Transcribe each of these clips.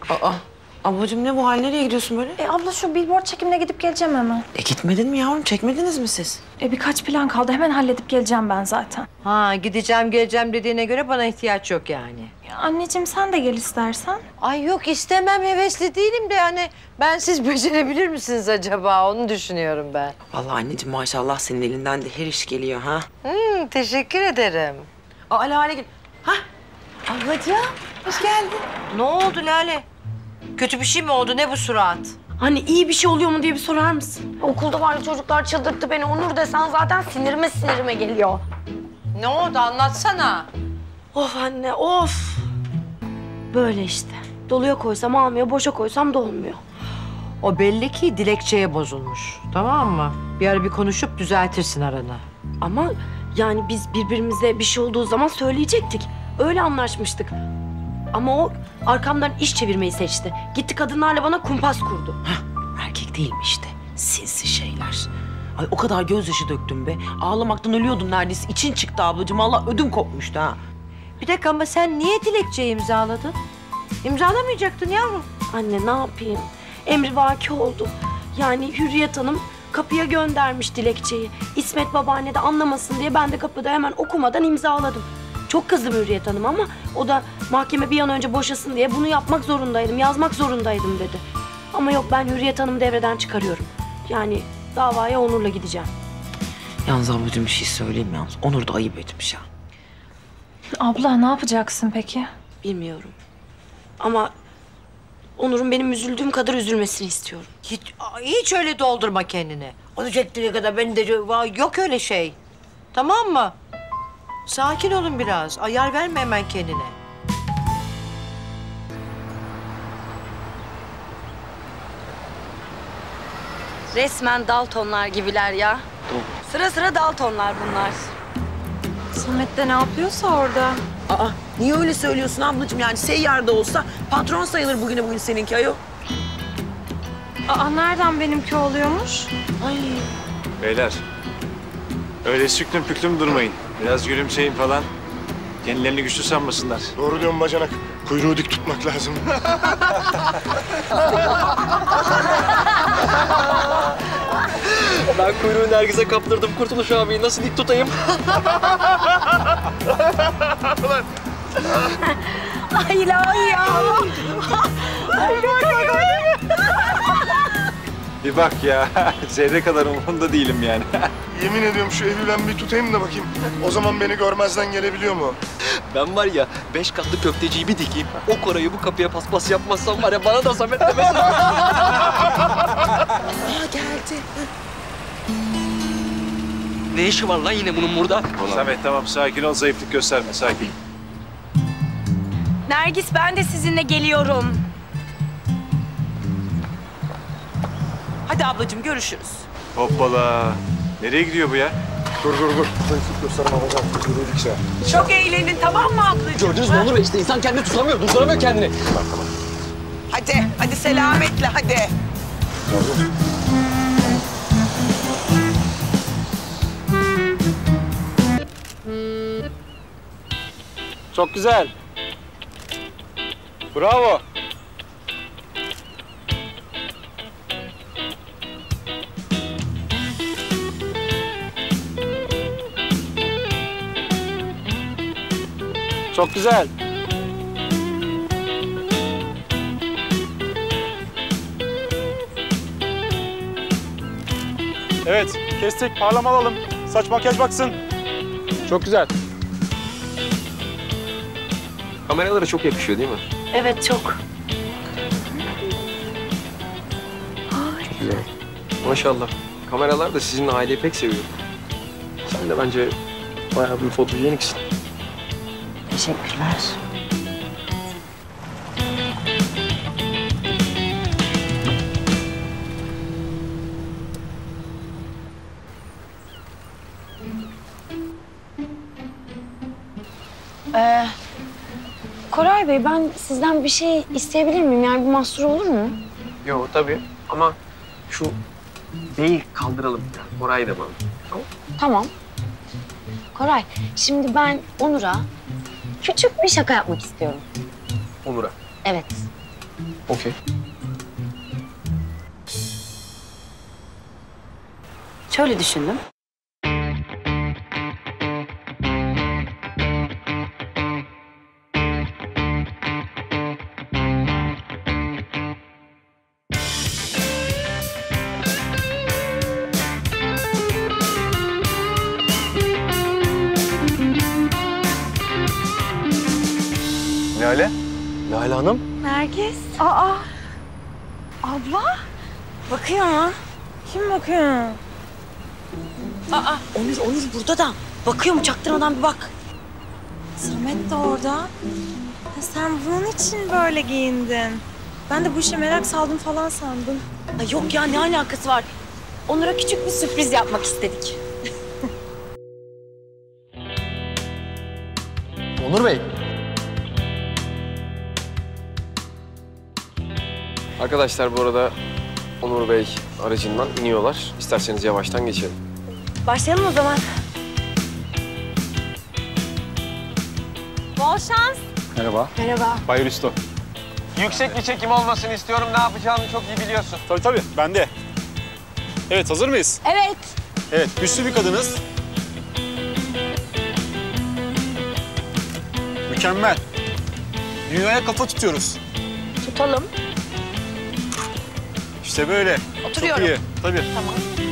Aa, ablacığım ne bu hal? Nereye gidiyorsun böyle? Abla şu billboard çekimine gidip geleceğim hemen. Gitmedin mi yavrum? Çekmediniz mi siz? Birkaç plan kaldı. Hemen halledip geleceğim ben zaten. Ha, gideceğim geleceğim dediğine göre bana ihtiyaç yok yani. Anneciğim sen de gel istersen. Ay yok istemem, hevesli değilim de yani ben siz becerebilir misiniz acaba onu düşünüyorum ben. Vallahi anneciğim maşallah senin elinden de her iş geliyor ha. Teşekkür ederim. Aa Lale gel. Hah. Ablacığım hoş geldin. Ne oldu Lale? Kötü bir şey mi oldu? Ne bu surat? Hani iyi bir şey oluyor mu diye bir sorar mısın? Okulda var ya çocuklar çıldırttı beni. Onur desen zaten sinirime geliyor. Ne oldu? Anlatsana. Of anne of. Böyle işte. Doluya koysam almıyor, boşa koysam dolmuyor. O belli ki dilekçeye bozulmuş. Tamam mı? Bir ara bir konuşup düzeltirsin aranı. Ama yani biz birbirimize bir şey olduğu zaman söyleyecektik. Öyle anlaşmıştık. Ama o arkamdan iş çevirmeyi seçti. Gitti kadınlarla bana kumpas kurdu. Erkek değil mi işte? Sinsi şeyler. Ay o kadar gözyaşı döktüm be. Ağlamaktan ölüyordum neredeyse. İçin çıktı ablacığım. Allah ödüm kopmuştu ha. Bir dakika ama sen niye dilekçeyi imzaladın? İmzalamayacaktın yavrum. Anne ne yapayım? Emrivaki oldu. Yani Hürriyet Hanım kapıya göndermiş dilekçeyi. İsmet babaanne de anlamasın diye ben de kapıda hemen okumadan imzaladım. Çok kızdım Hürriyet Hanım ama o da mahkeme bir an önce boşasın diye bunu yapmak zorundaydım, yazmak zorundaydım dedi. Ama yok ben Hürriyet Hanım'ı devreden çıkarıyorum. Yani davaya Onur'la gideceğim. Yalnız ablacığım bir şey söyleyeyim yalnız. Onur da ayıp etmiş ha. Abla ne yapacaksın peki? Bilmiyorum. Ama Onur'un benim üzüldüğüm kadar üzülmesini istiyorum. Hiç öyle doldurma kendini. Onu çektiğine kadar ben de yok öyle şey. Tamam mı? Sakin olun biraz. Ayar verme hemen kendine. Resmen Daltonlar gibiler ya. Sıra sıra Daltonlar bunlar. Samet de ne yapıyorsa orada. Aa niye öyle söylüyorsun ablacığım? Yani seyyarda olsa patron sayılır bugün seninki ayol. Nereden benimki oluyormuş? Ay. Beyler, öyle süklüm püklüm durmayın. Biraz gülümseyin falan. Kendilerini güçlü sanmasınlar. Doğru diyorsun bacanak. Kuyruğu dik tutmak lazım. Ben kuyruğu Nergis'e kaptırdım. Kurtuluş abiyi nasıl dik tutayım? Ay ilahi ya. Bir bak ya, zerre kadar umurumda değilim yani. Yemin ediyorum şu Eylül'en bir tutayım da bakayım. O zaman beni görmezden gelebiliyor mu? Ben var ya 5 katlı köfteciyi bir dikeyim. O Koray'ı bu kapıya paspas yapmazsam var ya bana da Samet demesin. Geldi. Ne işi var lan yine bunun burada? Samet tamam sakin ol, zayıflık gösterme, sakin. Nergis ben de sizinle geliyorum. Hadi ablacığım görüşürüz. Hoppala. Nereye gidiyor bu ya? Dur. Zayıflık gösterme bacanak. Kuyruğu dikse. Çok eğlenin tamam mı ablacığım? Gördünüz mü Onur Bey? İşte insan kendini tutamıyor, durduramıyor kendini. Hadi selametle hadi. Çok güzel. Bravo. Çok güzel. Evet, kestik. Parlama alalım. Saç makyaj baksın. Çok güzel. Kameralara çok yakışıyor değil mi? Evet çok. Güzel. Maşallah. Kameralar da sizin aileyi pek seviyor. Sen de bence bayağı bir fotojeniksin. Teşekkürler. Koray Bey ben sizden bir şey isteyebilir miyim? Yani bir mahsur olur mu? Yok tabii ama şu beyi kaldıralım. Orayı da bana. Tamam. Koray şimdi ben Onur'a küçük bir şaka yapmak istiyorum. Onur'a. Evet. Okey. Şöyle düşündüm. Lale? Lale Hanım. Nergis. Aa. Abla. Bakıyor mu? Kim bakıyor? Onur burada da. Bakıyor mu çaktırmadan bir bak. Samet de orada. Ya sen bunun için böyle giyindin. Ben de bu işe merak saldım falan sandım. Ay yok ya ne alakası var? Onur'a küçük bir sürpriz yapmak istedik. Onur Bey. Arkadaşlar bu arada Onur Bey aracından iniyorlar. İsterseniz yavaştan geçelim. Başlayalım o zaman. Bol şans. Merhaba. Merhaba. Bay Risto. Yüksek bir çekim olmasını istiyorum. Ne yapacağını çok iyi biliyorsun. Tabii ben de. Evet hazır mıyız? Evet. Evet güçlü bir kadınız. Mükemmel. Dünyaya kafa tutuyoruz. Tutalım. İşte böyle. Oturuyorum. Çok iyi. Tabii. Tamam.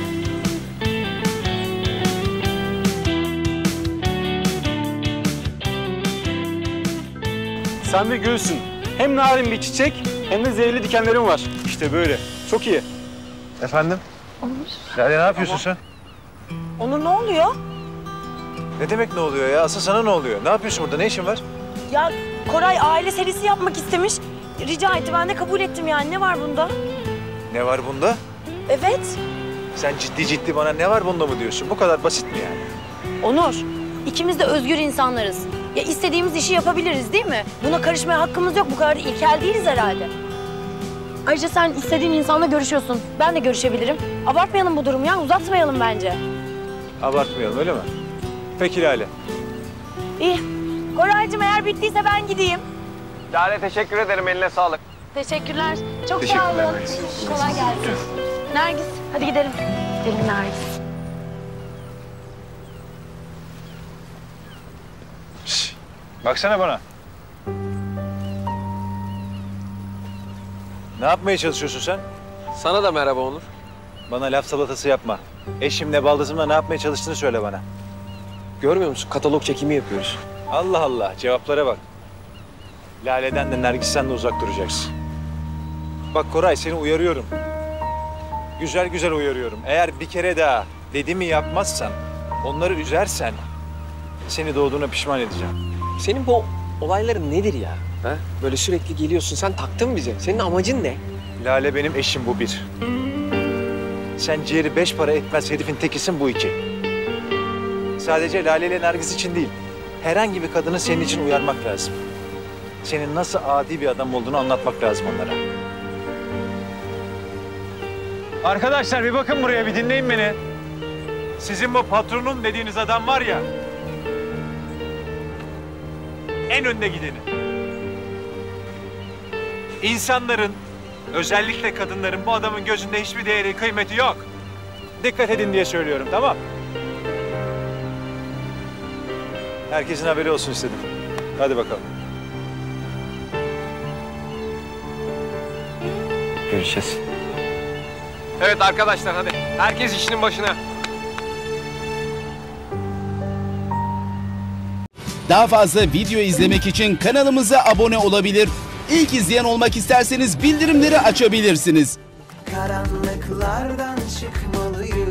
Sen bir gülsün. Hem narin bir çiçek hem de zehirli dikenlerim var. İşte böyle. Çok iyi. Efendim? Lale ne yapıyorsun sen? Onur ne oluyor? Ne demek ne oluyor ya? Asıl sana ne oluyor? Ne yapıyorsun burada? Ne işin var? Ya Koray aile serisi yapmak istemiş. Rica etti, ben de kabul ettim yani. Ne var bunda? Ne var bunda? Evet. Sen ciddi bana ne var bunda mı diyorsun? Bu kadar basit mi yani? Onur, ikimiz de özgür insanlarız. Ya istediğimiz işi yapabiliriz değil mi? Buna karışmaya hakkımız yok. Bu kadar da ilkel değiliz herhalde. Ayrıca sen istediğin insanla görüşüyorsun. Ben de görüşebilirim. Abartmayalım bu durumu ya. Uzatmayalım bence. Abartmayalım öyle mi? Peki Lale. İyi. Koraycığım eğer bittiyse ben gideyim. Lale teşekkür ederim. Eline sağlık. Teşekkürler. Çok sağ olun. Teşekkürler. Kolay gelsin. Nergis hadi gidelim. Gidelim Nergis. Şş, baksana bana. Ne yapmaya çalışıyorsun sen? Sana da merhaba Onur. Bana laf salatası yapma. Eşimle baldızımla ne yapmaya çalıştığını söyle bana. Görmüyor musun? Katalog çekimi yapıyoruz. Allah Allah, cevaplara bak. Lale'den de Nergis'ten de uzak duracaksın. Bak Koray, seni uyarıyorum. Güzel güzel uyarıyorum. Eğer bir kere daha dediğimi yapmazsan, onları üzersen... seni doğduğuna pişman edeceğim. Senin bu olayların nedir ya? Ha? Böyle sürekli geliyorsun. Sen taktın bize. Senin amacın ne? Lale benim eşim, bu bir. Sen ciğeri 5 para etmez herifin tekisin, bu iki. Sadece Lale ile Nergis için değil, herhangi bir kadını senin için uyarmak lazım. Senin nasıl adi bir adam olduğunu anlatmak lazım onlara. Arkadaşlar bir bakın buraya, bir dinleyin beni. Sizin bu patronum dediğiniz adam var ya, en önde gideni. İnsanların, özellikle kadınların bu adamın gözünde hiçbir değeri, kıymeti yok. Dikkat edin diye söylüyorum, tamam? Herkesin haberi olsun istedim. Hadi bakalım. Görüşeceğiz. Evet arkadaşlar hadi. Herkes işinin başına. Daha fazla video izlemek için kanalımıza abone olabilir. İlk izleyen olmak isterseniz bildirimleri açabilirsiniz. Karanlıklardan çıkmalıyım.